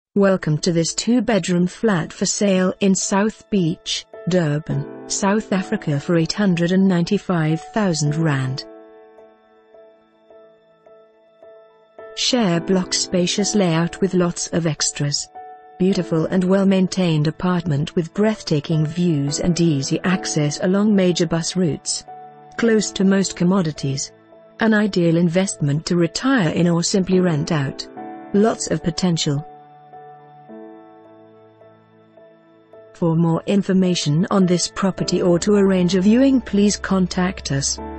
Welcome to this 2-bedroom flat for sale in South Beach, Durban, South Africa for R895,000. Share block, spacious layout with lots of extras. Beautiful and well-maintained apartment with breathtaking views and easy access along major bus routes. Close to most commodities. An ideal investment to retire in or simply rent out. Lots of potential. For more information on this property or to arrange a viewing, please contact us.